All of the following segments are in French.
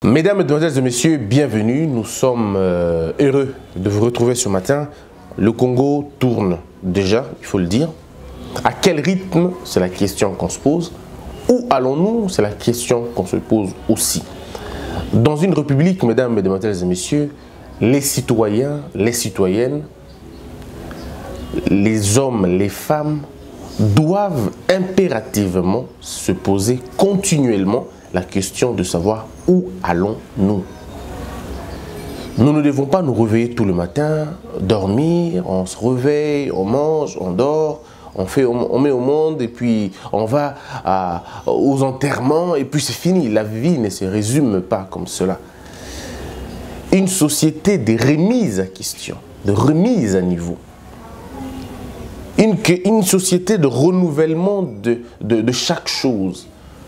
Mesdames, Mesdemoiselles et Messieurs, bienvenue. Nous sommes heureux de vous retrouver ce matin. Le Congo tourne déjà, il faut le dire. À quel rythme? C'est la question qu'on se pose. Où allons-nous? C'est la question qu'on se pose aussi. Dans une république, mesdames, mesdemoiselles et messieurs, les citoyens, les citoyennes, les hommes, les femmes doivent impérativement se poser continuellement la question de savoir où allons-nous. Nous ne devons pas nous réveiller tout le matin, dormir, on se réveille, on mange, on dort, on met au monde et puis on va aux enterrements et puis c'est fini. La vie ne se résume pas comme cela. Une société de remise à question, de remise à niveau. Une société de renouvellement de chaque chose.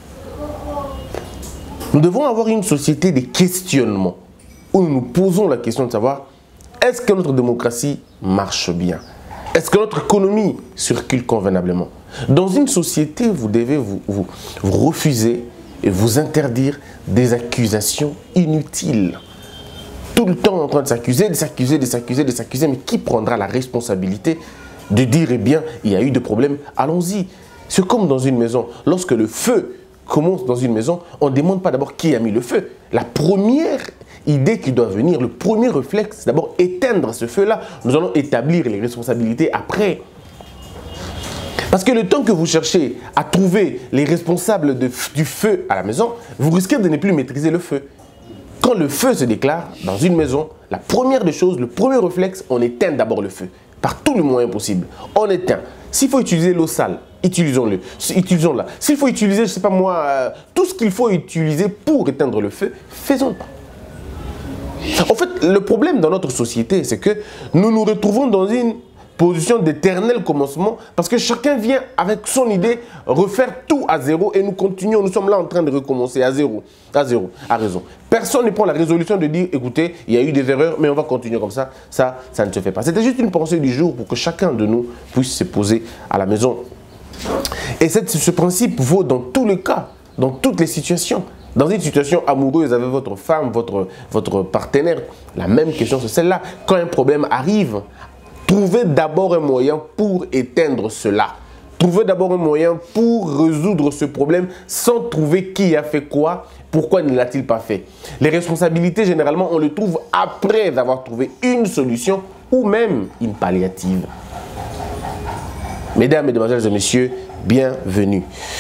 Nous devons avoir une société de questionnement où nous nous posons la question de savoir est-ce que notre démocratie marche bien? Est-ce que notre économie circule convenablement? Dans une société, vous devez vous refuser et vous interdire des accusations inutiles. Tout le temps en train de s'accuser, de s'accuser, de s'accuser, de s'accuser, mais qui prendra la responsabilité de dire, eh bien, il y a eu des problèmes, allons-y. C'est comme dans une maison, lorsque le feu commence dans une maison, on ne demande pas d'abord qui a mis le feu. La première idée qui doit venir, le premier réflexe, c'est d'abord éteindre ce feu-là. Nous allons établir les responsabilités après. Parce que le temps que vous cherchez à trouver les responsables du feu à la maison, vous risquez de ne plus maîtriser le feu. Quand le feu se déclare dans une maison, la première des choses, le premier réflexe, on éteint d'abord le feu. Par tous les moyens possibles. On éteint. S'il faut utiliser l'eau sale, utilisons-le. Utilisons-la. S'il faut utiliser, je ne sais pas moi, tout ce qu'il faut utiliser pour éteindre le feu, faisons-le. En fait, le problème dans notre société, c'est que nous nous retrouvons dans une position d'éternel commencement parce que chacun vient avec son idée refaire tout à zéro et nous continuons, nous sommes là en train de recommencer à zéro, à raison. Personne ne prend la résolution de dire, écoutez, il y a eu des erreurs, mais on va continuer comme ça, ça ne se fait pas. C'était juste une pensée du jour pour que chacun de nous puisse se poser à la maison. Et ce principe vaut dans tous les cas, dans toutes les situations. Dans une situation amoureuse avec votre femme, votre partenaire, la même question c'est celle-là. Quand un problème arrive, trouvez d'abord un moyen pour éteindre cela. Trouvez d'abord un moyen pour résoudre ce problème sans trouver qui a fait quoi, pourquoi ne l'a-t-il pas fait. Les responsabilités, généralement, on les trouve après avoir trouvé une solution ou même une palliative. Mesdames, Mesdemoiselles et Messieurs, bienvenue.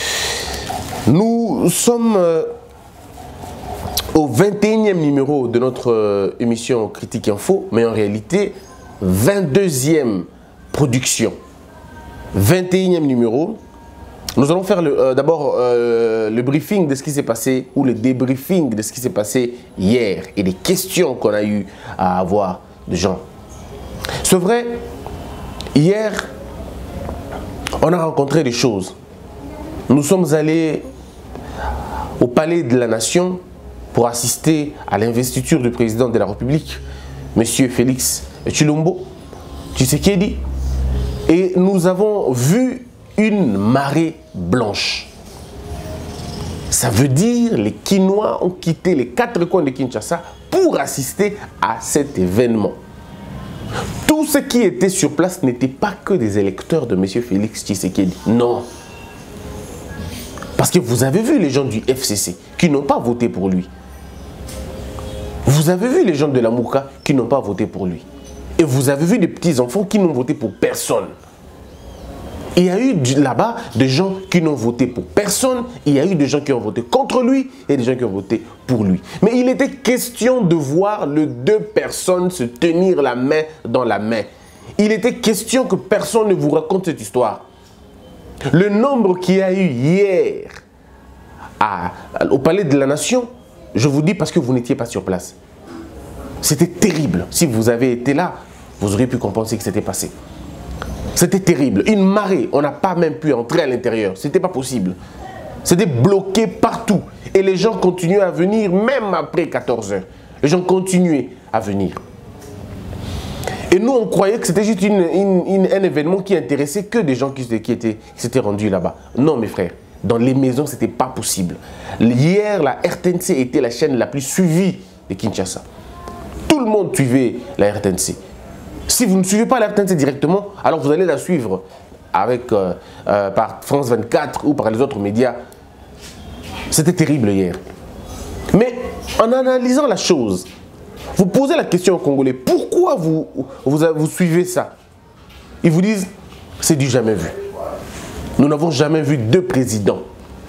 Nous sommes au 21e numéro de notre émission Critique Info, mais en réalité, 22e production, 21e numéro. Nous allons faire d'abord le briefing de ce qui s'est passé ou le débriefing de ce qui s'est passé hier et des questions qu'on a eu à avoir de gens. C'est vrai, hier, on a rencontré des choses. Nous sommes allés au Palais de la Nation pour assister à l'investiture du président de la République, M. Félix Tshisekedi, et nous avons vu une marée blanche. Ça veut dire les Kinois ont quitté les 4 coins de Kinshasa pour assister à cet événement. Tous ceux qui étaient sur place n'étaient pas que des électeurs de M. Félix Tshisekedi. Non. Parce que vous avez vu les gens du FCC qui n'ont pas voté pour lui. Vous avez vu les gens de la Mouka qui n'ont pas voté pour lui. Et vous avez vu des petits-enfants qui n'ont voté pour personne. Il y a eu là-bas des gens qui n'ont voté pour personne. Il y a eu des gens qui ont voté contre lui et des gens qui ont voté pour lui. Mais il était question de voir les 2 personnes se tenir la main dans la main. Il était question que personne ne vous raconte cette histoire. Le nombre qu'il y a eu hier au Palais de la Nation, je vous dis parce que vous n'étiez pas sur place. C'était terrible. Si vous avez été là, vous auriez pu comprendre ce qui s'était passé. C'était terrible. Une marée. On n'a pas même pu entrer à l'intérieur. Ce n'était pas possible. C'était bloqué partout. Et les gens continuaient à venir même après 14 heures. Les gens continuaient à venir. Et nous, on croyait que c'était juste un événement qui intéressait que des gens qui s'étaient rendus là-bas. Non, mes frères. dans les maisons, ce n'était pas possible. Hier, la RTNC était la chaîne la plus suivie de Kinshasa. Tout le monde suivait la RTNC. Si vous ne suivez pas la RTNC directement, alors vous allez la suivre avec, par France 24 ou par les autres médias. C'était terrible hier. Mais en analysant la chose, vous posez la question aux Congolais, pourquoi vous suivez ça? Ils vous disent, c'est du jamais vu. Nous n'avons jamais vu deux présidents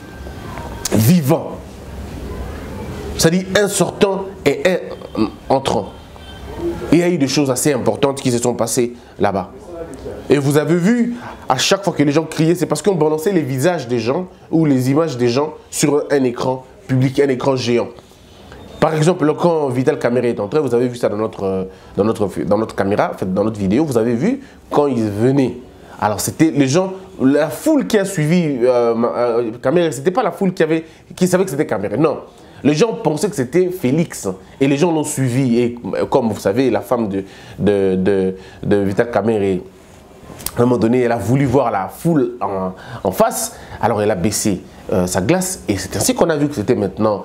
vivants. C'est-à-dire un sortant et un entrant. Il y a eu des choses assez importantes qui se sont passées là-bas. Et vous avez vu, à chaque fois que les gens criaient, c'est parce qu'on balançait les visages des gens ou les images des gens sur un écran public, un écran géant. Par exemple, quand Vital Kamerhe est entré, vous avez vu ça dans notre caméra, en fait, dans notre vidéo, vous avez vu quand il venait. Alors c'était les gens, la foule qui a suivi Kamerhe, c'était pas la foule qui savait que c'était Kamerhe, non. Les gens pensaient que c'était Félix et les gens l'ont suivi. Et comme vous savez, la femme de Vital Kamerhe, à un moment donné, elle a voulu voir la foule en face, alors elle a baissé sa glace. Et c'est ainsi qu'on a vu que c'était maintenant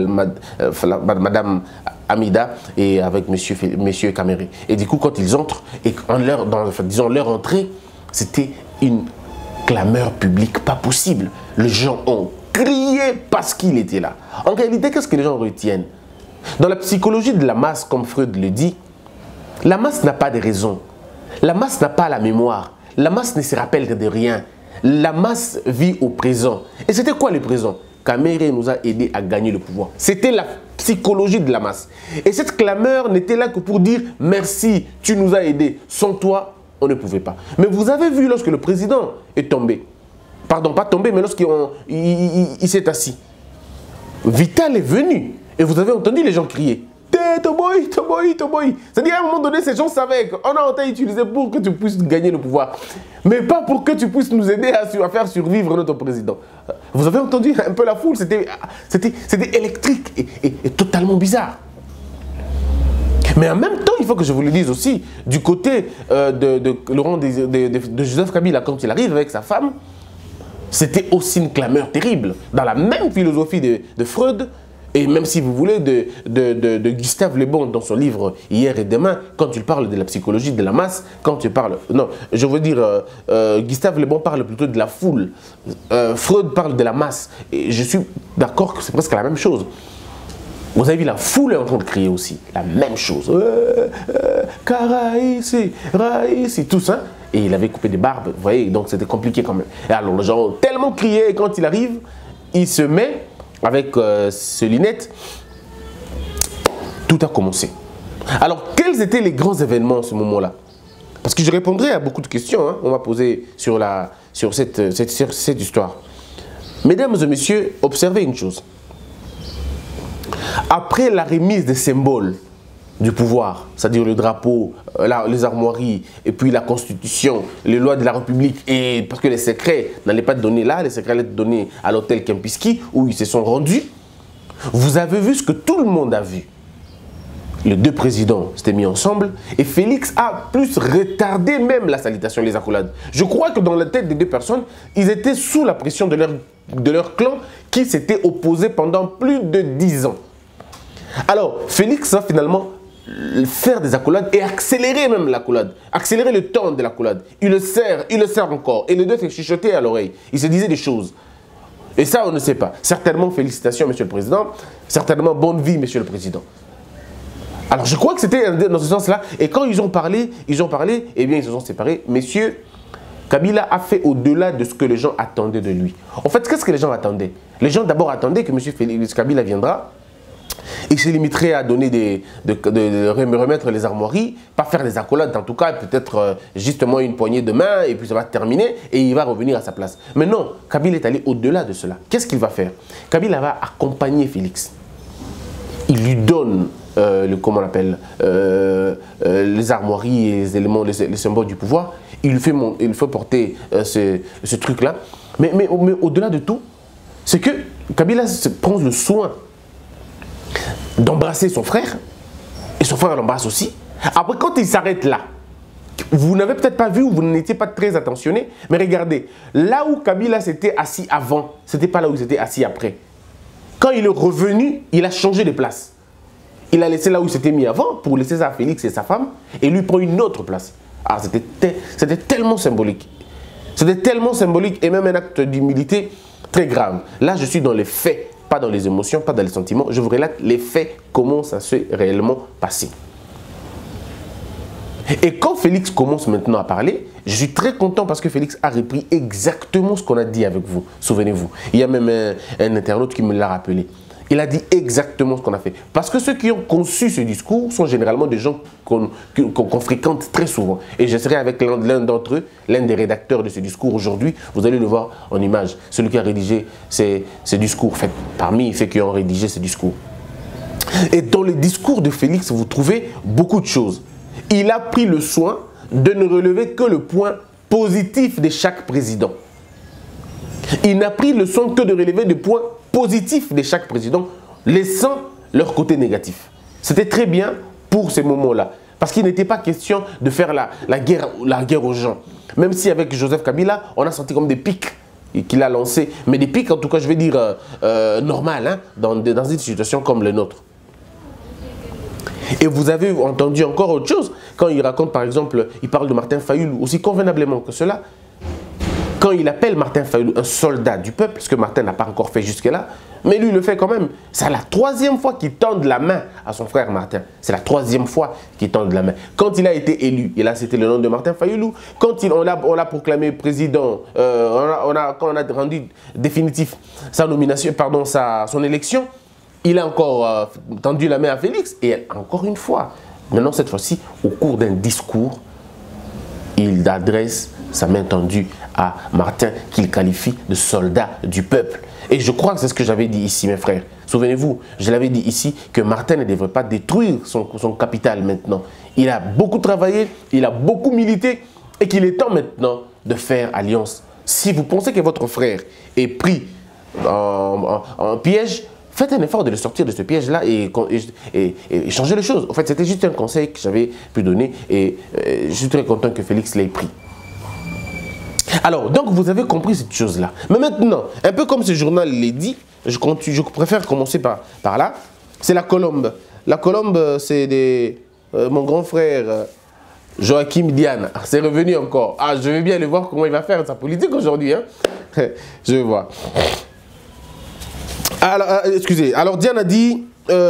Madame Amida et avec Monsieur Kamerhe. Et du coup, quand ils entrent, et disons leur entrée, c'était une clameur publique pas possible. Les gens ont crié parce qu'il était là. En réalité, qu'est-ce que les gens retiennent? Dans la psychologie de la masse, comme Freud le dit, la masse n'a pas de raison. La masse n'a pas la mémoire. La masse ne se rappelle de rien. La masse vit au présent. Et c'était quoi le présent? Kamerhe nous a aidés à gagner le pouvoir. C'était la psychologie de la masse. Et cette clameur n'était là que pour dire merci, tu nous as aidés. Sans toi, on ne pouvait pas. Mais vous avez vu lorsque le président est tombé, pardon, pas tombé, mais lorsqu'il s'est assis, Vital est venu et vous avez entendu les gens crier. Toboy, Toboy, Toboy. C'est-à-dire à un moment donné, ces gens savaient qu'on a été utilisé pour que tu puisses gagner le pouvoir, mais pas pour que tu puisses nous aider à faire survivre notre président. Vous avez entendu un peu la foule, c'était électrique et totalement bizarre. Mais en même temps, il faut que je vous le dise aussi, du côté de Joseph Kabila, quand il arrive avec sa femme, c'était aussi une clameur terrible, dans la même philosophie de Freud, et même si vous voulez, de Gustave Le Bon dans son livre Hier et Demain, quand il parle de la psychologie de la masse, quand tu parles... Non, je veux dire, Gustave Le Bon parle plutôt de la foule, Freud parle de la masse, et je suis d'accord que c'est presque la même chose. Vous avez vu, la foule est en train de crier aussi, la même chose. Karaïsi, Raïsi, tout ça. Et il avait coupé des barbes, vous voyez, donc c'était compliqué quand même. Et alors les gens ont tellement crié, et quand il arrive, il se met avec ses lunettes. Tout a commencé. Alors, quels étaient les grands événements à ce moment-là? Parce que je répondrai à beaucoup de questions, hein, on va poser sur cette histoire. Mesdames et messieurs, observez une chose. Après la remise des symboles du pouvoir, c'est-à-dire le drapeau, les armoiries, et puis la constitution, les lois de la République, et parce que les secrets n'allaient pas être donnés là, les secrets allaient être donnés à l'hôtel Kempinski, où ils se sont rendus, vous avez vu ce que tout le monde a vu. Les deux présidents s'étaient mis ensemble, et Félix a plus retardé même la salutation, les accolades. Je crois que dans la tête des deux personnes, ils étaient sous la pression de leur clan, qui s'était opposé pendant plus de 10 ans. Alors, Félix va finalement faire des accolades et accélérer même l'accolade, accélérer le temps de l'accolade. Il le serre encore. Et les deux se chuchotaient à l'oreille. Ils se disaient des choses. Et ça, on ne sait pas. Certainement, félicitations, Monsieur le Président. Certainement, bonne vie, Monsieur le Président. Alors, je crois que c'était dans ce sens-là. Et quand ils ont parlé, eh bien, ils se sont séparés. Messieurs, Kabila a fait au-delà de ce que les gens attendaient de lui. En fait, qu'est-ce que les gens attendaient? Les gens d'abord attendaient que Monsieur Kabila viendra. Il se limiterait à donner remettre les armoiries, pas faire des accolades, en tout cas, peut-être justement une poignée de main, et puis ça va terminer, et il va revenir à sa place. Mais non, Kabila est allé au-delà de cela. Qu'est-ce qu'il va faire? Kabila va accompagner Félix. Il lui donne, comment on appelle, les armoiries et les éléments, les symboles du pouvoir. Il lui fait porter ce truc-là. Mais au-delà de tout, c'est que Kabila prend le soin d'embrasser son frère, et son frère l'embrasse aussi. Après, quand il s'arrête là, Vous n'avez peut-être pas vu ou vous n'étiez pas très attentionné, mais regardez, là où Kabila s'était assis avant, ce n'était pas là où il s'était assis après. Quand il est revenu, il a changé de place. Il a laissé là où il s'était mis avant pour laisser ça à Félix et sa femme, et lui prend une autre place. Ah, c'était tellement symbolique. C'était tellement symbolique et même un acte d'humilité très grave. Là, je suis dans les faits, pas dans les émotions, pas dans les sentiments. Je vous relate les faits, comment ça s'est réellement passé. Et quand Félix commence maintenant à parler, je suis très content parce que Félix a repris exactement ce qu'on a dit avec vous. Souvenez-vous, il y a même un internaute qui me l'a rappelé. Il a dit exactement ce qu'on a fait. Parce que ceux qui ont conçu ce discours sont généralement des gens qu'on fréquente très souvent. Et je serai avec l'un d'entre eux, l'un des rédacteurs de ce discours aujourd'hui. Vous allez le voir en image. Celui qui a rédigé ces discours, fait, parmi ceux qui ont rédigé ce discours. Et dans le discours de Félix, vous trouvez beaucoup de choses. Il a pris le soin de ne relever que le point positif de chaque président. Il n'a pris le soin que de relever des points positifs de chaque président, laissant leur côté négatif. C'était très bien pour ces moments-là. Parce qu'il n'était pas question de faire la guerre aux gens. Même si avec Joseph Kabila, on a senti comme des pics qu'il a lancés. Mais des pics, en tout cas, je vais dire, normal, hein, dans une situation comme le nôtre. Et vous avez entendu encore autre chose. Quand il raconte, par exemple, il parle de Martin Fayulu, aussi convenablement que cela. Quand il appelle Martin Fayulu un soldat du peuple, ce que Martin n'a pas encore fait jusque-là, mais lui il le fait quand même. C'est la troisième fois qu'il tend la main à son frère Martin. C'est la troisième fois qu'il tend la main. Quand il a été élu, et là c'était le nom de Martin Fayulu, quand on l'a proclamé président, quand on a rendu définitif sa nomination, pardon, son élection, il a encore tendu la main à Félix. Et encore une fois, maintenant cette fois-ci, au cours d'un discours, il adresse sa main tendue à Martin qu'il qualifie de soldat du peuple. Et je crois que c'est ce que j'avais dit ici, mes frères. Souvenez-vous, je l'avais dit ici que Martin ne devrait pas détruire son capital maintenant. Il a beaucoup travaillé, il a beaucoup milité et qu'il est temps maintenant de faire alliance. Si vous pensez que votre frère est pris en piège, faites un effort de le sortir de ce piège-là et changer les choses. En fait, c'était juste un conseil que j'avais pu donner et je suis très content que Félix l'ait pris. Alors, donc vous avez compris cette chose-là. Mais maintenant, un peu comme ce journal l'a dit, je préfère commencer par là. C'est la Colombe. La Colombe, c'est mon grand frère Joachim Diane. C'est revenu encore. Ah, je vais bien le voir comment il va faire sa politique aujourd'hui. Hein. Je vais voir. Alors, excusez. Alors, Diane a dit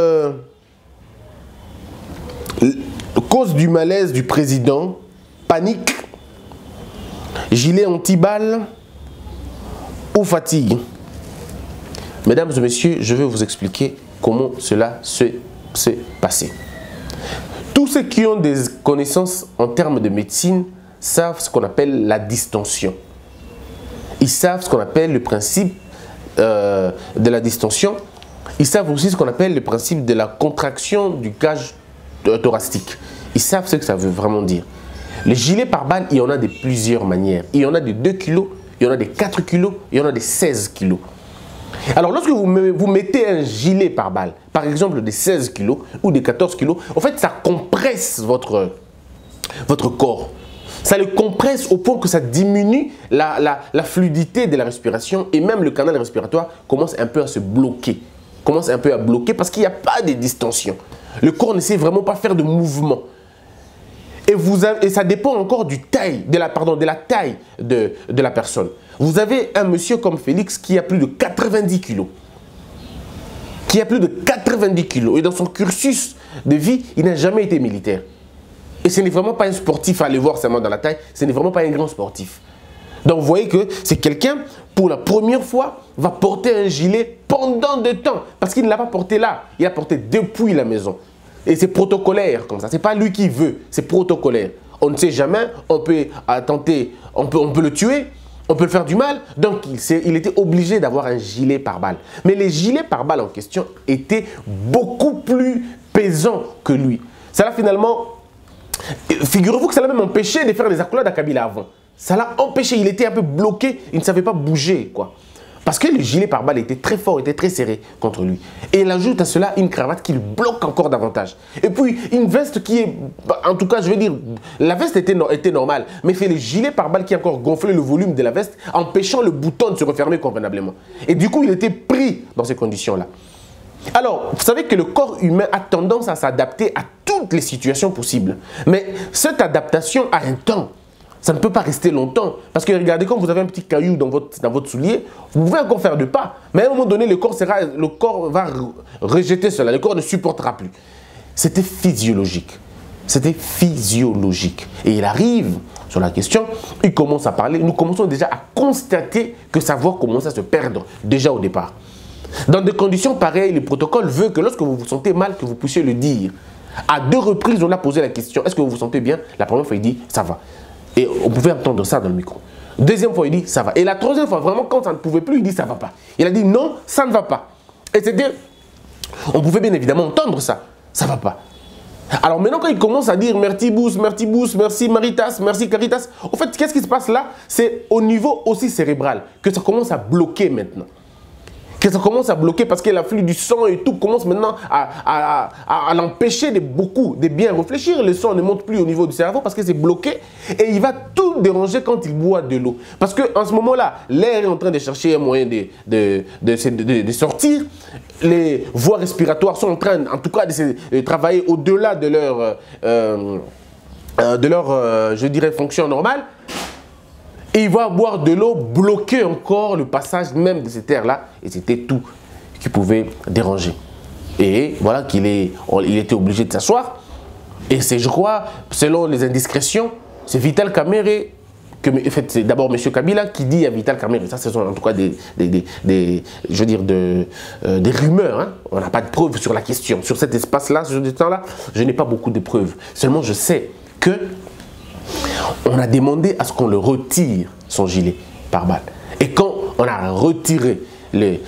cause du malaise du président, panique, gilet anti-balles ou fatigue. Mesdames et messieurs, je vais vous expliquer comment cela s'est passé. Tous ceux qui ont des connaissances en termes de médecine savent ce qu'on appelle la distension. Ils savent ce qu'on appelle le principe de la distension. Ils savent aussi ce qu'on appelle le principe de la contraction du cage thoracique. Ils savent ce que ça veut vraiment dire. Les gilets pare-balles, il y en a de plusieurs manières. Il y en a de 2 kg, il y en a de 4 kg, il y en a de 16 kg. Alors, lorsque vous mettez un gilet pare-balles, par exemple de 16 kg ou de 14 kg, en fait, ça compresse votre corps. Ça le compresse au point que ça diminue la fluidité de la respiration et même le canal respiratoire commence un peu à se bloquer. Commence un peu à bloquer parce qu'il n'y a pas de distension. Le corps ne sait vraiment pas faire de mouvement. Et ça dépend encore de la taille de la personne. Vous avez un monsieur comme Félix qui a plus de 90 kg. Qui a plus de 90 kg. Et dans son cursus de vie, il n'a jamais été militaire. Et ce n'est vraiment pas un sportif à aller voir seulement dans la taille. Ce n'est vraiment pas un grand sportif. Donc vous voyez que c'est quelqu'un, pour la première fois, va porter un gilet pendant de temps. Parce qu'il ne l'a pas porté là. Il l'a porté depuis la maison. Et c'est protocolaire comme ça. Ce n'est pas lui qui veut. C'est protocolaire. On ne sait jamais. On peut tenter. On peut le tuer. On peut le faire du mal. Donc il était obligé d'avoir un gilet pare-balles. Mais les gilets pare-balles en question étaient beaucoup plus pesants que lui. Ça l'a finalement... Figurez-vous que ça l'a même empêché de faire les accolades à Kabila avant. Ça l'a empêché. Il était un peu bloqué. Il ne savait pas bouger, quoi. Parce que le gilet pare-balles était très fort, était très serré contre lui. Et il ajoute à cela une cravate qui le bloque encore davantage. Et puis une veste qui est, en tout cas je veux dire, la veste était normale, mais c'est le gilet pare-balles qui a encore gonflé le volume de la veste, empêchant le bouton de se refermer convenablement. Et du coup il était pris dans ces conditions-là. Alors, vous savez que le corps humain a tendance à s'adapter à toutes les situations possibles. Mais cette adaptation a un temps. Ça ne peut pas rester longtemps. Parce que regardez, quand vous avez un petit caillou dans votre soulier, vous pouvez encore faire 2 pas. Mais à un moment donné, le corps va rejeter cela. Le corps ne supportera plus. C'était physiologique. C'était physiologique. Et il arrive sur la question, il commence à parler. Nous commençons déjà à constater que sa voix commence à se perdre déjà au départ. Dans des conditions pareilles, le protocole veut que lorsque vous vous sentez mal, que vous puissiez le dire. À 2 reprises, on a posé la question, est-ce que vous vous sentez bien? La première fois, il dit, ça va. Et on pouvait entendre ça dans le micro. Deuxième fois, il dit, ça va. Et la troisième fois, vraiment, quand ça ne pouvait plus, il dit, ça ne va pas. Il a dit, non, ça ne va pas. Et c'était, on pouvait bien évidemment entendre ça. Ça ne va pas. Alors maintenant, quand il commence à dire, merci Bous, merci Maritas, merci Caritas, au fait, qu'est-ce qui se passe là? C'est au niveau aussi cérébral que ça commence à bloquer maintenant. Que ça commence à bloquer parce que l'afflux du sang et tout commence maintenant à l'empêcher de bien réfléchir. Le sang ne monte plus au niveau du cerveau parce que c'est bloqué et il va tout déranger quand il boit de l'eau. Parce qu'en ce moment-là, l'air est en train de chercher un moyen de sortir. Les voies respiratoires sont en train, en tout cas, de travailler au-delà de leur, je dirais, fonction normale. Et il va boire de l'eau, bloquer encore le passage même de cet air-là. Et c'était tout qui pouvait déranger. Et voilà qu'il était obligé de s'asseoir. Et c'est, je crois, selon les indiscrétions, c'est Vital Kamerhe, en fait, c'est d'abord M. Kabila qui dit à Vital Kamerhe. Ça, ce sont en tout cas des rumeurs. Hein. On n'a pas de preuves sur la question. Sur cet espace-là, sur ce temps-là, je n'ai pas beaucoup de preuves. Seulement, je sais que on a demandé à ce qu'on le retire, son gilet pare-balles. Et quand on a retiré les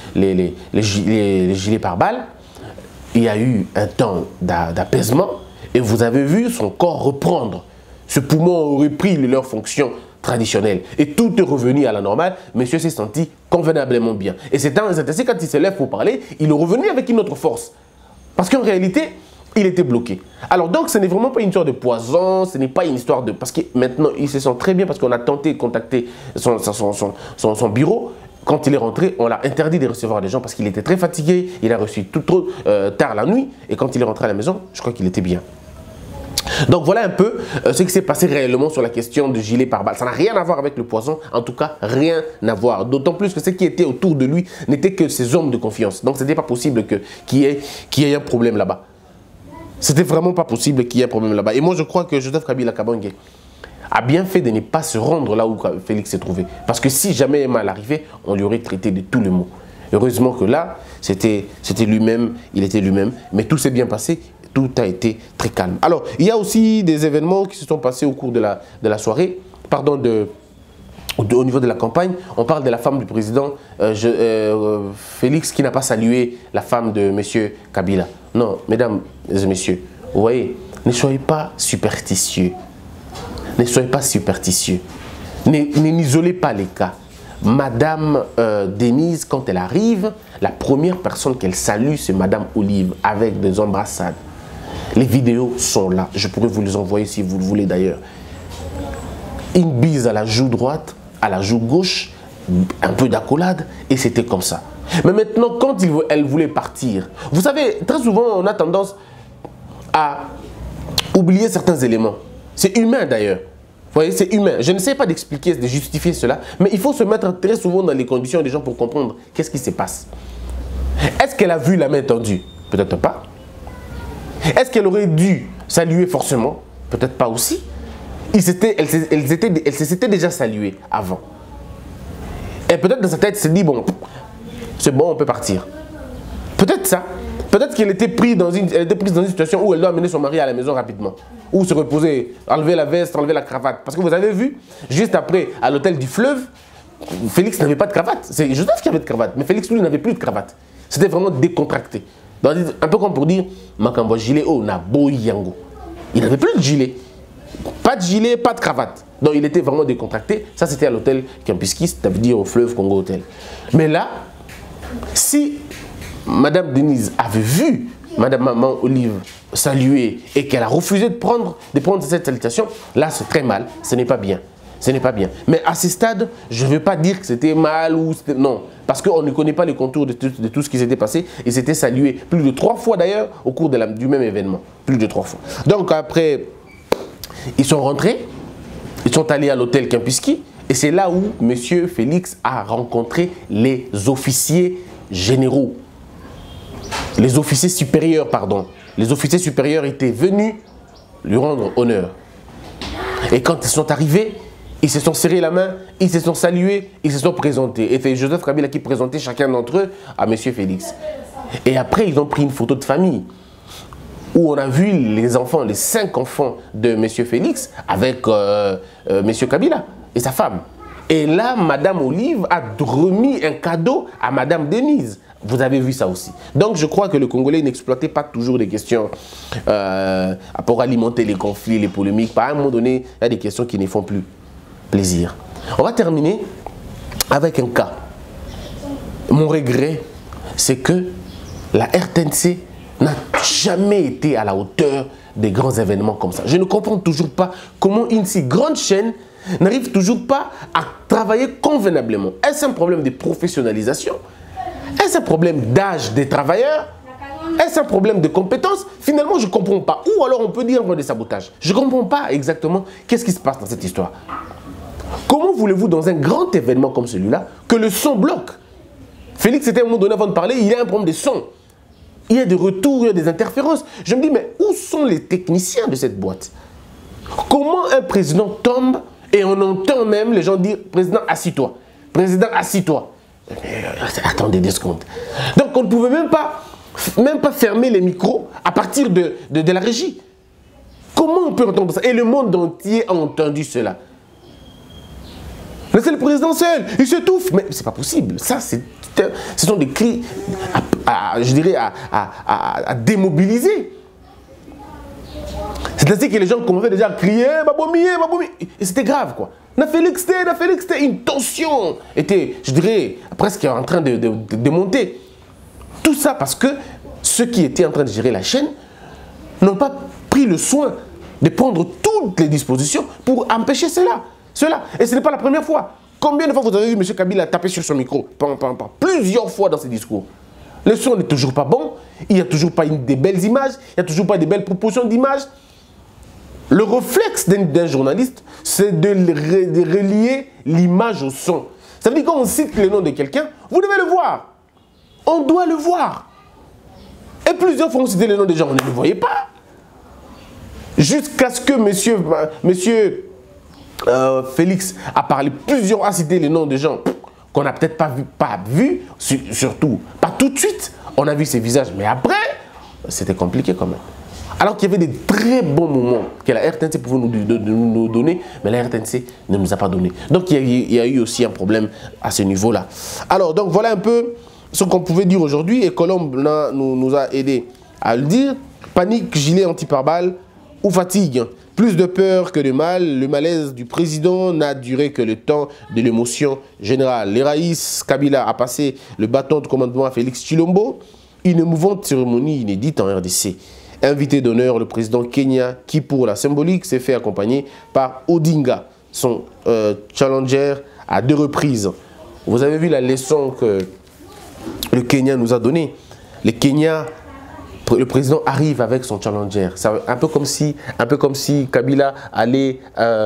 gilets pare-balles, il y a eu un temps d'apaisement et vous avez vu son corps reprendre. Ce poumon aurait repris leur fonction traditionnelle et tout est revenu à la normale. Monsieur s'est senti convenablement bien. Et c'est ainsi quand il se lève pour parler, il est revenu avec une autre force. Parce qu'en réalité, il était bloqué. Alors donc, ce n'est vraiment pas une histoire de poison, ce n'est pas une histoire de... Parce que maintenant, il se sent très bien parce qu'on a tenté de contacter son bureau. Quand il est rentré, on l'a interdit de recevoir des gens parce qu'il était très fatigué, il a reçu tout trop tard la nuit. Et quand il est rentré à la maison, je crois qu'il était bien. Donc voilà un peu ce qui s'est passé réellement sur la question du gilet pare-balles. Ça n'a rien à voir avec le poison, en tout cas rien à voir. D'autant plus que ce qui était autour de lui n'était que ses hommes de confiance. Donc ce n'était pas possible qu'il y ait un problème là-bas. C'était vraiment pas possible qu'il y ait un problème là-bas. Et moi, je crois que Joseph Kabila Kabange a bien fait de ne pas se rendre là où Félix s'est trouvé. Parce que si jamais un mal arrivait, on lui aurait traité de tous les maux. Heureusement que là, c'était lui-même, il était lui-même. Mais tout s'est bien passé, tout a été très calme. Alors, il y a aussi des événements qui se sont passés au cours de la soirée, pardon, au niveau de la campagne. On parle de la femme du président Félix qui n'a pas salué la femme de M. Kabila. Non, mesdames et messieurs, vous voyez, ne soyez pas superstitieux. Ne soyez pas superstitieux. N'isolez pas les cas. Madame Denise, quand elle arrive, la première personne qu'elle salue, c'est Madame Olive, avec des embrassades. Les vidéos sont là. Je pourrais vous les envoyer si vous le voulez d'ailleurs. Une bise à la joue droite, à la joue gauche, un peu d'accolade, et c'était comme ça. Mais maintenant, quand elle voulait partir, vous savez, très souvent, on a tendance à oublier certains éléments. C'est humain d'ailleurs. Vous voyez, c'est humain. Je ne sais pas d'expliquer, de justifier cela, mais il faut se mettre très souvent dans les conditions des gens pour comprendre qu'est-ce qui se passe. Est-ce qu'elle a vu la main tendue? Peut-être pas. Est-ce qu'elle aurait dû saluer forcément? Peut-être pas aussi. Elle s'était déjà saluée avant. Et peut-être dans sa tête, elle s'est dit, bon, c'est bon, on peut partir. Peut-être ça. Peut-être qu'elle était prise dans une situation où elle doit amener son mari à la maison rapidement. Ou se reposer, enlever la veste, enlever la cravate. Parce que vous avez vu, juste après, à l'hôtel du Fleuve, Félix n'avait pas de cravate. C'est Joseph qui avait de cravate, mais Félix, lui, n'avait plus de cravate. C'était vraiment décontracté. Donc, un peu comme pour dire, Makambo gilet, oh, na boy yango. Il n'avait plus de gilet. Pas de gilet, pas de cravate. Donc il était vraiment décontracté. Ça, c'était à l'hôtel Kempinski, c'est-à-dire au fleuve Congo Hotel. Mais là, si Madame Denise avait vu Madame Maman Olive saluer et qu'elle a refusé de prendre cette salutation, là, c'est très mal. Ce n'est pas bien. Ce n'est pas bien. Mais à ce stade, je ne veux pas dire que c'était mal ou... Non, parce qu'on ne connaît pas les contours de tout ce qui s'était passé. Ils s'étaient salués plus de 3 fois d'ailleurs au cours du même événement. Plus de 3 fois. Donc après, ils sont rentrés. Ils sont allés à l'hôtel Kempinski. Et c'est là où M. Félix a rencontré les officiers généraux. Les officiers supérieurs, pardon. Les officiers supérieurs étaient venus lui rendre honneur. Et quand ils sont arrivés, ils se sont serrés la main, ils se sont salués, ils se sont présentés. Et c'est Joseph Kabila qui présentait chacun d'entre eux à M. Félix. Et après, ils ont pris une photo de famille où on a vu les enfants, les 5 enfants de M. Félix avec M. Kabila et sa femme. Et là, Madame Olive a remis un cadeau à Madame Denise. Vous avez vu ça aussi. Donc, je crois que le Congolais n'exploitait pas toujours des questions pour alimenter les conflits, les polémiques. Par un moment donné, il y a des questions qui ne font plus plaisir. On va terminer avec un cas. Mon regret, c'est que la RTNC n'a jamais été à la hauteur des grands événements comme ça. Je ne comprends toujours pas comment une si grande chaîne n'arrive toujours pas à travailler convenablement. Est-ce un problème de professionnalisation? Est-ce un problème d'âge des travailleurs? Est-ce un problème de compétences? Finalement, je ne comprends pas. Ou alors on peut dire des sabotages. Je ne comprends pas exactement qu'est-ce qui se passe dans cette histoire. Comment voulez-vous, dans un grand événement comme celui-là, que le son bloque? Félix, c'était à un moment donné avant de parler, il y a un problème de son. Il y a des retours, il y a des interférences. Je me dis, mais où sont les techniciens de cette boîte? Comment un président tombe et on entend même les gens dire, président, assis-toi. Président, assis-toi. Attendez 2 secondes. Donc on ne pouvait même pas fermer les micros à partir de la régie. Comment on peut entendre ça? Et le monde entier a entendu cela. Laissez le président seul, il s'étouffe. Mais c'est pas possible. Ça, ce sont des cris, je dirais, à démobiliser. C'est-à-dire que les gens commençaient déjà à crier, Babomi, Babomi. Et c'était grave, quoi. Félix, une tension était, je dirais, presque en train de monter. Tout ça parce que ceux qui étaient en train de gérer la chaîne n'ont pas pris le soin de prendre toutes les dispositions pour empêcher cela. Et ce n'est pas la première fois. Combien de fois vous avez vu M. Kabila taper sur son micro? Plusieurs fois dans ses discours. Le son n'est toujours pas bon, il n'y a toujours pas des belles images, il n'y a toujours pas de belles propositions d'images. Le réflexe d'un journaliste, c'est de relier l'image au son. Ça veut dire que quand on cite le nom de quelqu'un, vous devez le voir. On doit le voir. Et plusieurs fois on citait le nom des gens, on ne le voyait pas. Jusqu'à ce que monsieur Félix a cité le nom des gens qu'on n'a peut-être pas vu, surtout, pas tout de suite, on a vu ses visages. Mais après, c'était compliqué quand même. Alors qu'il y avait des très bons moments que la RTNC pouvait nous donner, mais la RTNC ne nous a pas donné. Donc il y a eu aussi un problème à ce niveau-là. Alors, donc voilà un peu ce qu'on pouvait dire aujourd'hui, et Colombe nous a aidé à le dire. Panique, gilet anti-pare-balles ou fatigue. Plus de peur que de mal, le malaise du président n'a duré que le temps de l'émotion générale. L'Eraïs Kabila a passé le bâton de commandement à Félix Tshilombo. Une émouvante cérémonie inédite en RDC. Invité d'honneur, le président Kenya, qui pour la symbolique s'est fait accompagner par Odinga, son challenger à 2 reprises. Vous avez vu la leçon que le Kenya nous a donnée. Le président arrive avec son challenger. Un peu comme si Kabila allait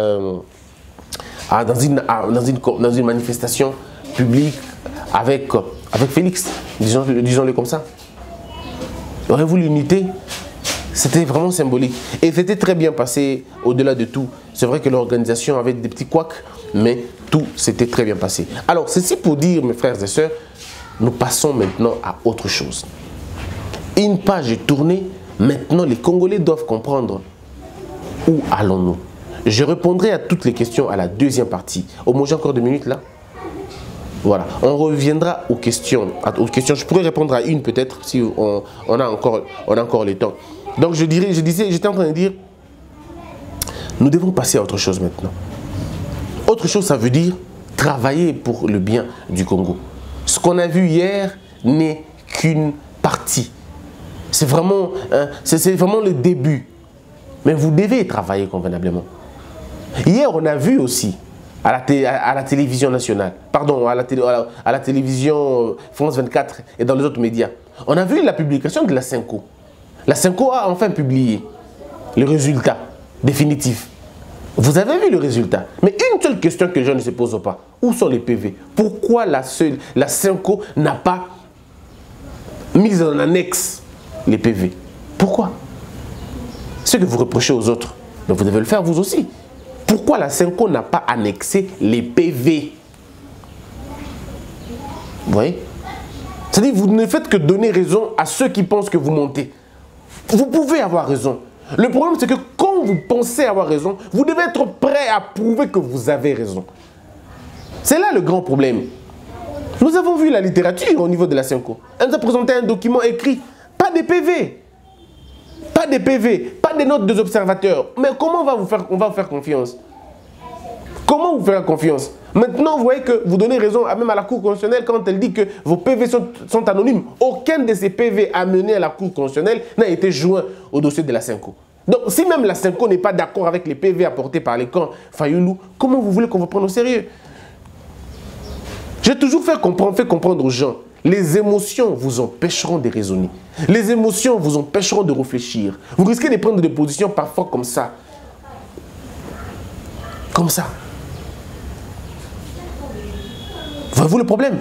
dans une manifestation publique avec Félix, disons-le comme ça. Aurez-vous l'unité? C'était vraiment symbolique. Et c'était très bien passé au-delà de tout. C'est vrai que l'organisation avait des petits couacs, mais tout s'était très bien passé. Alors, ceci pour dire, mes frères et sœurs, nous passons maintenant à autre chose. Une page est tournée, maintenant les Congolais doivent comprendre où allons-nous. Je répondrai à toutes les questions à la deuxième partie. J'ai encore 2 minutes là. Voilà, on reviendra aux questions. Je pourrais répondre à une peut-être si on a encore le temps. Donc j'étais en train de dire, Nous devons passer à autre chose maintenant. Autre chose, ça veut dire travailler pour le bien du Congo. Ce qu'on a vu hier n'est qu'une partie. C'est vraiment le début. Mais vous devez travailler convenablement. Hier, on a vu aussi, à la télévision nationale, pardon, à la télévision France 24 et dans les autres médias, on a vu la publication de la Senko. La Senko a enfin publié le résultat définitif. Vous avez vu le résultat. Mais une seule question que les gens ne se posent pas. Où sont les PV? Pourquoi la Senko n'a pas mis en annexe les PV? Pourquoi? Ce que vous reprochez aux autres, mais vous devez le faire vous aussi. Pourquoi la Senko n'a pas annexé les PV? Vous voyez? C'est-à-dire vous ne faites que donner raison à ceux qui pensent que vous mentez. Vous pouvez avoir raison. Le problème, c'est que quand vous pensez avoir raison, vous devez être prêt à prouver que vous avez raison. C'est là le grand problème. Nous avons vu la littérature au niveau de la Senko. Elle nous a présenté un document écrit, pas des PV. Pas des PV, pas des notes des observateurs. Mais comment on va vous faire confiance? Comment vous faire confiance? Maintenant, vous voyez que vous donnez raison même à la Cour constitutionnelle quand elle dit que vos PV sont anonymes. Aucun de ces PV amenés à la Cour constitutionnelle n'a été joint au dossier de la Senko. Donc, si même la Senko n'est pas d'accord avec les PV apportés par les camps Fayoulou, comment vous voulez qu'on vous prenne au sérieux? J'ai toujours fait comprendre aux gens, les émotions vous empêcheront de raisonner. Les émotions vous empêcheront de réfléchir. Vous risquez de prendre des positions parfois comme ça. Comme ça. Voyez-vous le problème?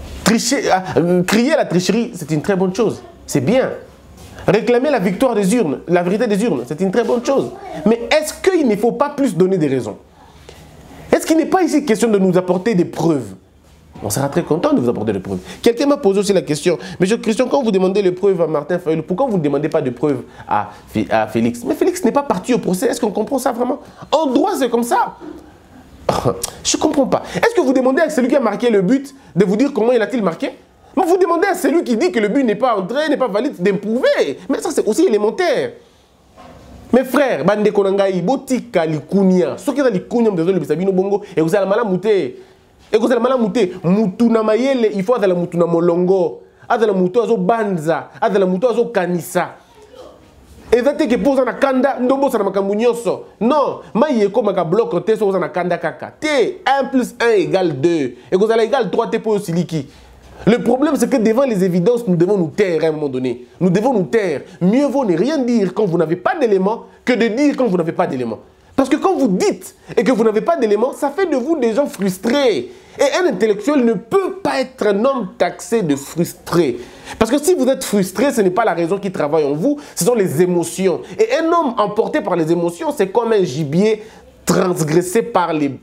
Crier la tricherie, c'est une très bonne chose. C'est bien. Réclamer la victoire des urnes, la vérité des urnes, c'est une très bonne chose. Mais est-ce qu'il ne faut pas plus donner des raisons? Est-ce qu'il n'est pas ici question de nous apporter des preuves? On sera très content de vous apporter des preuves. Quelqu'un m'a posé aussi la question, Monsieur Christian, quand vous demandez les preuves à Martin Fayoulou, pourquoi vous ne demandez pas de preuves à Félix? Mais Félix n'est pas parti au procès. Est-ce qu'on comprend ça vraiment? En droit, c'est comme ça. Je ne comprends pas. Est-ce que vous demandez à celui qui a marqué le but de vous dire comment il a-t-il marqué? Mais vous demandez à celui qui dit que le but n'est pas entré, n'est pas valide, d'improuver. Mais ça, c'est aussi élémentaire. Mes frères, bande konangai, botika likunia. Ce qui est likunia, vous avez le bisabino bongo, et vous allez malamouter. Et vous allez malamouter. Mutuna mayele, il faut aller mutuna molongo. Adala muto azo banza, adala muto azo kanisa. Et vous que pour ça na kanda, ndombo ça na makambu nyonso. Non, maïe ko maka bloc te so na kanda kaka. T 1 plus 1 égale 2. Et vous allez égal 3 t pour siliki. Le problème, c'est que devant les évidences, nous devons nous taire à un moment donné. Nous devons nous taire. Mieux vaut ne rien dire quand vous n'avez pas d'éléments que de dire quand vous n'avez pas d'éléments. Parce que quand vous dites et que vous n'avez pas d'éléments, ça fait de vous des gens frustrés. Et un intellectuel ne peut pas être un homme taxé de frustré. Parce que si vous êtes frustré, ce n'est pas la raison qui travaille en vous, ce sont les émotions. Et un homme emporté par les émotions, c'est comme un gibier transgressé par les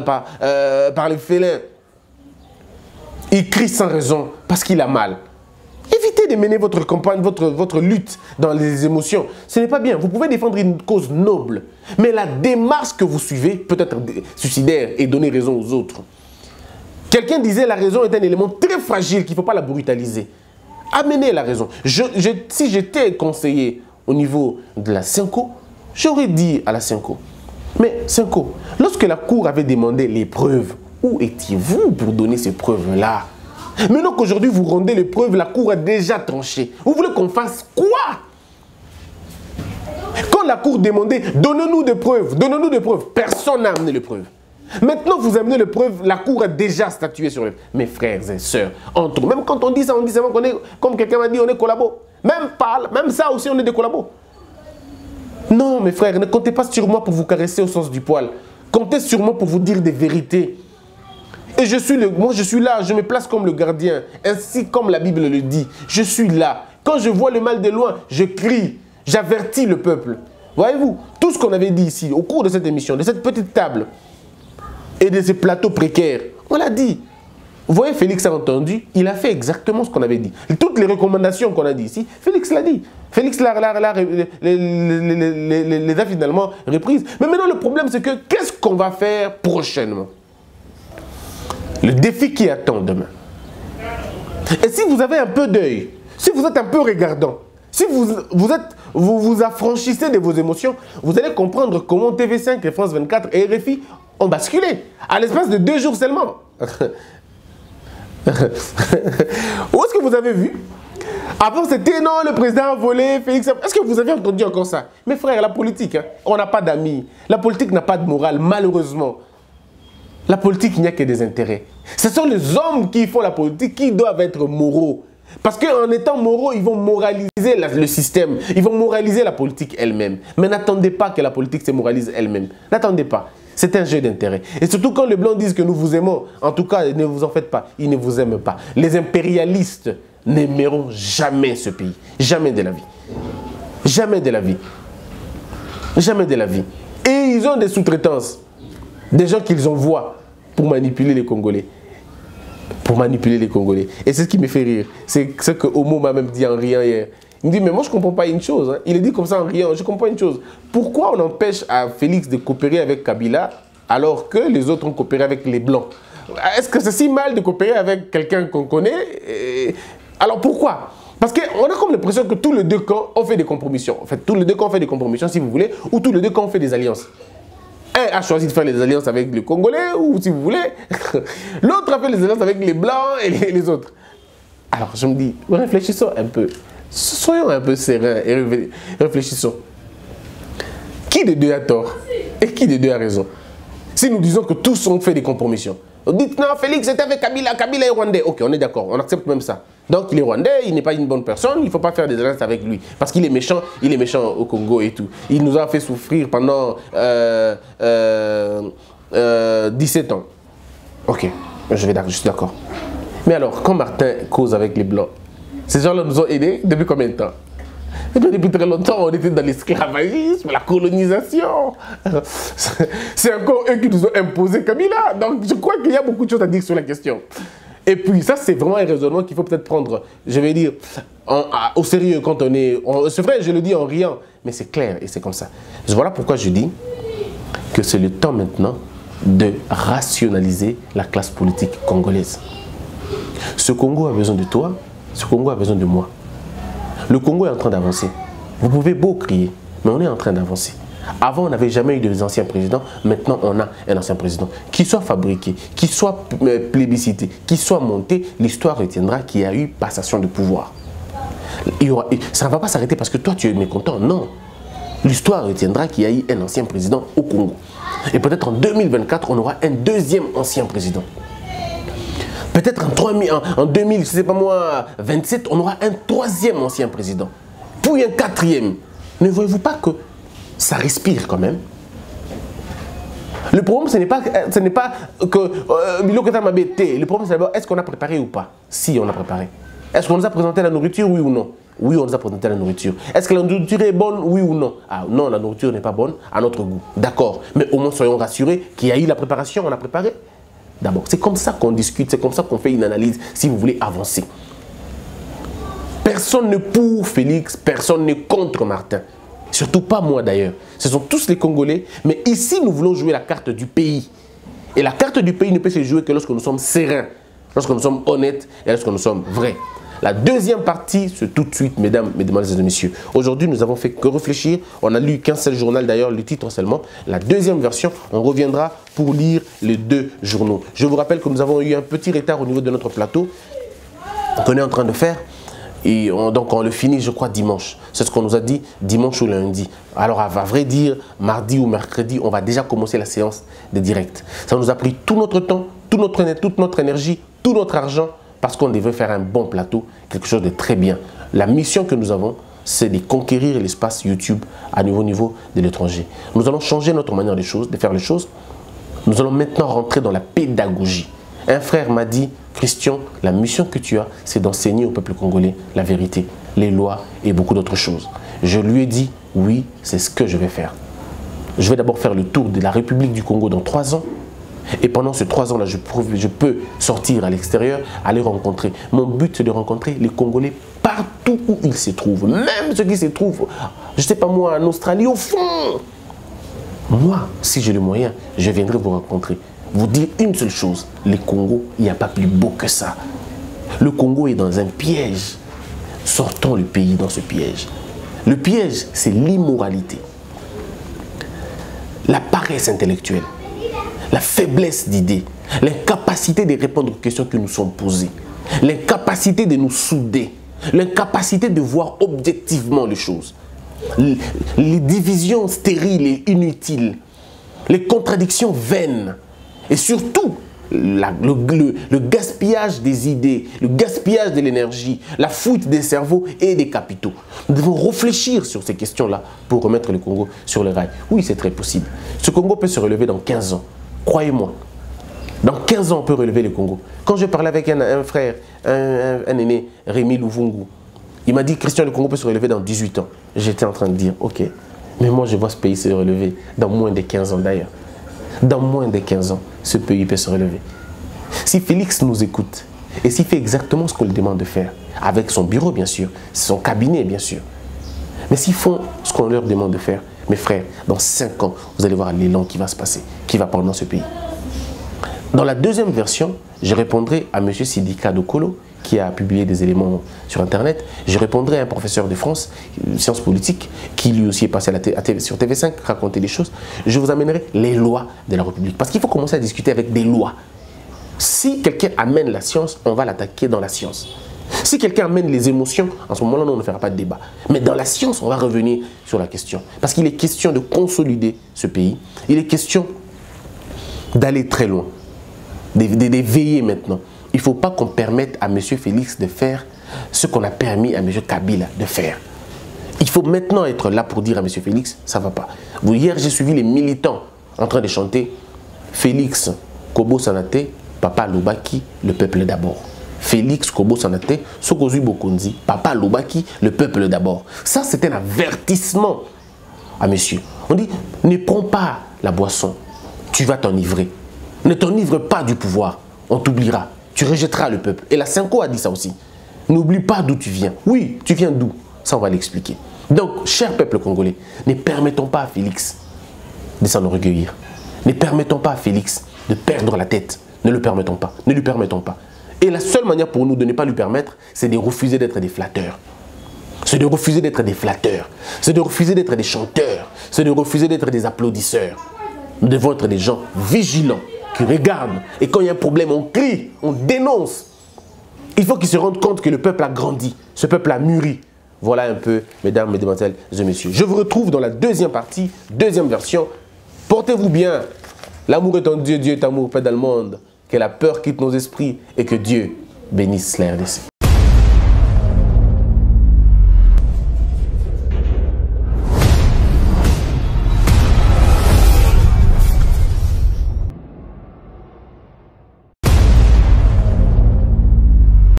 félins. Il crie sans raison parce qu'il a mal. Évitez de mener votre campagne, votre lutte dans les émotions. Ce n'est pas bien. Vous pouvez défendre une cause noble. Mais la démarche que vous suivez peut être suicidaire et donner raison aux autres. Quelqu'un disait la raison est un élément très fragile qu'il ne faut pas la brutaliser. Amenez la raison. Si j'étais conseiller au niveau de la Senko, j'aurais dit à la Senko, mais Senko, lorsque la Cour avait demandé les preuves, où étiez-vous pour donner ces preuves-là? Maintenant qu'aujourd'hui vous rendez les preuves, la Cour a déjà tranché. Vous voulez qu'on fasse quoi? Quand la Cour demandait, donnez-nous des preuves, personne n'a amené les preuves. Maintenant vous amenez les preuves, la Cour a déjà statué sur eux. Mes frères et sœurs, entre nous, même quand on dit ça, on dit seulement qu'on est, comme quelqu'un m'a dit, on est collabo. Même ça aussi, on est des collabos. Non, mes frères, ne comptez pas sur moi pour vous caresser au sens du poil. Comptez sur moi pour vous dire des vérités. Et moi je suis là, je me place comme le gardien, ainsi comme la Bible le dit. Je suis là. Quand je vois le mal de loin, je crie, j'avertis le peuple. Voyez-vous, tout ce qu'on avait dit ici, au cours de cette émission, de cette petite table, et de ces plateaux précaires, on l'a dit. Vous voyez, Félix a entendu, il a fait exactement ce qu'on avait dit. Toutes les recommandations qu'on a dit ici, Félix l'a dit. Félix les a finalement reprises. Mais maintenant, le problème, c'est que qu'est-ce qu'on va faire prochainement? Le défi qui attend demain. Et si vous avez un peu d'œil, si vous êtes un peu regardant, si vous vous vous affranchissez de vos émotions, vous allez comprendre comment TV5 et France 24 et RFI ont basculé à l'espace de 2 jours seulement. Où est-ce que vous avez vu? Avant, c'était non, le président a volé, Félix. Est-ce que vous avez entendu encore ça? Mes frères, la politique, hein, on n'a pas d'amis. La politique n'a pas de morale, malheureusement. La politique, il n'y a que des intérêts. Ce sont les hommes qui font la politique qui doivent être moraux. Parce qu'en étant moraux, ils vont moraliser le système. Ils vont moraliser la politique elle-même. Mais n'attendez pas que la politique se moralise elle-même. N'attendez pas. C'est un jeu d'intérêt. Et surtout quand les Blancs disent que nous vous aimons, en tout cas, ne vous en faites pas. Ils ne vous aiment pas. Les impérialistes n'aimeront jamais ce pays. Jamais de la vie. Jamais de la vie. Jamais de la vie. Et ils ont des sous-traitances. Des gens qu'ils envoient pour manipuler les Congolais. Pour manipuler les Congolais. Et c'est ce qui me fait rire. C'est ce que Homo m'a même dit en riant hier. Il me dit, mais moi je ne comprends pas une chose. Hein. Il est dit comme ça en riant, je comprends une chose. Pourquoi on empêche à Félix de coopérer avec Kabila alors que les autres ont coopéré avec les Blancs? Est-ce que c'est si mal de coopérer avec quelqu'un qu'on connaît? Alors pourquoi? Parce qu'on a comme l'impression que tous les deux camps ont fait des compromissions. En fait, tous les deux camps ont fait des compromissions, si vous voulez, ou tous les deux camps ont fait des alliances. Un a choisi de faire les alliances avec les Congolais, ou si vous voulez, l'autre a fait les alliances avec les Blancs et les autres. Alors je me dis, réfléchissons un peu. Soyons un peu sereins et réfléchissons. Qui des deux a tort et qui des deux a raison? Si nous disons que tous ont fait des compromissions. Vous dites non, Félix était avec Kabila, Kabila est rwandais. Ok, on est d'accord, on accepte même ça. Donc il est rwandais, il n'est pas une bonne personne, il ne faut pas faire des alliances avec lui. Parce qu'il est méchant au Congo et tout. Il nous a fait souffrir pendant 17 ans. Ok, je suis d'accord. Mais alors, quand Martin cause avec les Blancs, ces gens-là nous ont aidés depuis combien de temps? Depuis très longtemps, on était dans l'esclavagisme, la colonisation. C'est encore eux qui nous ont imposé Kabila. Donc je crois qu'il y a beaucoup de choses à dire sur la question. Et puis ça, c'est vraiment un raisonnement qu'il faut peut-être prendre, je vais dire, au sérieux quand on est... C'est vrai, je le dis en riant, mais c'est clair et c'est comme ça. Voilà pourquoi je dis que c'est le temps maintenant de rationaliser la classe politique congolaise. Ce Congo a besoin de toi, ce Congo a besoin de moi. Le Congo est en train d'avancer. Vous pouvez beau crier, mais on est en train d'avancer. Avant, on n'avait jamais eu de anciens présidents. Maintenant, on a un ancien président. Qu'il soit fabriqué, qu'il soit plébiscité, qu'il soit monté, l'histoire retiendra qu'il y a eu passation de pouvoir. Ça ne va pas s'arrêter parce que toi, tu es mécontent. Non. L'histoire retiendra qu'il y a eu un ancien président au Congo. Et peut-être en 2024, on aura un deuxième ancien président. Peut-être en 2000, je sais pas moi, 27, on aura un troisième ancien président. Puis un quatrième. Ne voyez-vous pas que ça respire quand même? Le problème, ce n'est pas que Biloko est m'embêté. Le problème, c'est d'abord, est-ce qu'on a préparé ou pas? Si, on a préparé. Est-ce qu'on nous a présenté la nourriture, oui ou non? Oui, on nous a présenté la nourriture. Est-ce que la nourriture est bonne, oui ou non? Ah non, la nourriture n'est pas bonne à notre goût. D'accord. Mais au moins, soyons rassurés qu'il y a eu la préparation, on a préparé. D'abord, c'est comme ça qu'on discute, c'est comme ça qu'on fait une analyse, si vous voulez avancer. Personne n'est pour Félix, personne n'est contre Martin. Surtout pas moi d'ailleurs. Ce sont tous les Congolais, mais ici nous voulons jouer la carte du pays. Et la carte du pays ne peut se jouer que lorsque nous sommes sereins, lorsque nous sommes honnêtes et lorsque nous sommes vrais. La deuxième partie, c'est tout de suite, mesdames, mesdemoiselles et messieurs. Aujourd'hui, nous avons fait que réfléchir. On n'a lu qu'un seul journal, d'ailleurs, le titre seulement. La deuxième version, on reviendra pour lire les 2 journaux. Je vous rappelle que nous avons eu un petit retard au niveau de notre plateau qu'on est en train de faire. Et donc, on le finit, je crois, dimanche. C'est ce qu'on nous a dit, dimanche ou lundi. Alors, à vrai dire, mardi ou mercredi, on va déjà commencer la séance de direct. Ça nous a pris tout notre temps, toute notre énergie, tout notre argent, parce qu'on devait faire un bon plateau, quelque chose de très bien. La mission que nous avons, c'est de conquérir l'espace YouTube à niveau de l'étranger. Nous allons changer notre manière de faire les choses. Nous allons maintenant rentrer dans la pédagogie. Un frère m'a dit, Christian, la mission que tu as, c'est d'enseigner au peuple congolais la vérité, les lois et beaucoup d'autres choses. Je lui ai dit, oui, c'est ce que je vais faire. Je vais d'abord faire le tour de la République du Congo dans 3 ans. Et pendant ces 3 ans-là, je peux sortir à l'extérieur, aller rencontrer. Mon but, c'est de rencontrer les Congolais partout où ils se trouvent. Même ceux qui se trouvent, je ne sais pas moi, en Australie, au fond. Moi, si j'ai le moyen, je viendrai vous rencontrer. Vous dire une seule chose, les Congos, il n'y a pas plus beau que ça. Le Congo est dans un piège. Sortons le pays dans ce piège. Le piège, c'est l'immoralité, la paresse intellectuelle, la faiblesse d'idées, l'incapacité de répondre aux questions qui nous sont posées, l'incapacité de nous souder, l'incapacité de voir objectivement les choses, les divisions stériles et inutiles, les contradictions vaines et surtout le gaspillage des idées, le gaspillage de l'énergie, la fuite des cerveaux et des capitaux. Nous devons réfléchir sur ces questions-là pour remettre le Congo sur les rails. Oui, c'est très possible. Ce Congo peut se relever dans 15 ans. Croyez-moi. Dans 15 ans, on peut relever le Congo. Quand je parlais avec un frère, un aîné, Rémi Louvungu, il m'a dit, Christian, le Congo peut se relever dans 18 ans. J'étais en train de dire, ok, mais moi je vois ce pays se relever dans moins de 15 ans d'ailleurs. Dans moins de 15 ans, ce pays peut se relever. Si Félix nous écoute, et s'il fait exactement ce qu'on lui demande de faire, avec son bureau bien sûr, son cabinet bien sûr, mais s'ils font ce qu'on leur demande de faire, mes frères, dans 5 ans, vous allez voir l'élan qui va se passer, qui va prendre dans ce pays. Dans la deuxième version, je répondrai à M. Sidika Dokolo, qui a publié des éléments sur Internet. Je répondrai à un professeur de France, sciences politiques, qui lui aussi est passé sur TV5, raconter des choses. Je vous amènerai les lois de la République. Parce qu'il faut commencer à discuter avec des lois. Si quelqu'un amène la science, on va l'attaquer dans la science. Si quelqu'un amène les émotions, en ce moment-là, on ne fera pas de débat. Mais dans la science, on va revenir sur la question. Parce qu'il est question de consolider ce pays. Il est question d'aller très loin, de veiller maintenant. Il ne faut pas qu'on permette à M. Félix de faire ce qu'on a permis à M. Kabila de faire. Il faut maintenant être là pour dire à M. Félix, ça ne va pas. Hier, j'ai suivi les militants en train de chanter Félix Kobo Sanate, Papa Lubaki, le peuple d'abord. Félix Kobo Sanate, Sokozui Bokonzi, Papa Lubaki, le peuple d'abord. Ça, c'est un avertissement à monsieur. On dit, ne prends pas la boisson, tu vas t'enivrer. Ne t'enivre pas du pouvoir, on t'oubliera. Tu rejetteras le peuple. Et la Cinco a dit ça aussi. N'oublie pas d'où tu viens. Oui, tu viens d'où? Ça, on va l'expliquer. Donc, cher peuple congolais, ne permettons pas à Félix de s'enorgueillir. Ne permettons pas à Félix de perdre la tête. Ne le permettons pas. Ne lui permettons pas. Et la seule manière pour nous de ne pas lui permettre, c'est de refuser d'être des flatteurs. C'est de refuser d'être des flatteurs. C'est de refuser d'être des chanteurs. C'est de refuser d'être des applaudisseurs. Nous devons être des gens vigilants, qui regardent. Et quand il y a un problème, on crie, on dénonce. Il faut qu'ils se rendent compte que le peuple a grandi. Ce peuple a mûri. Voilà un peu, mesdames, mesdemoiselles et messieurs. Je vous retrouve dans la deuxième partie, deuxième version. Portez-vous bien. L'amour est en Dieu, Dieu est amour, pas dans le monde. Que la peur quitte nos esprits et que Dieu bénisse la RDC.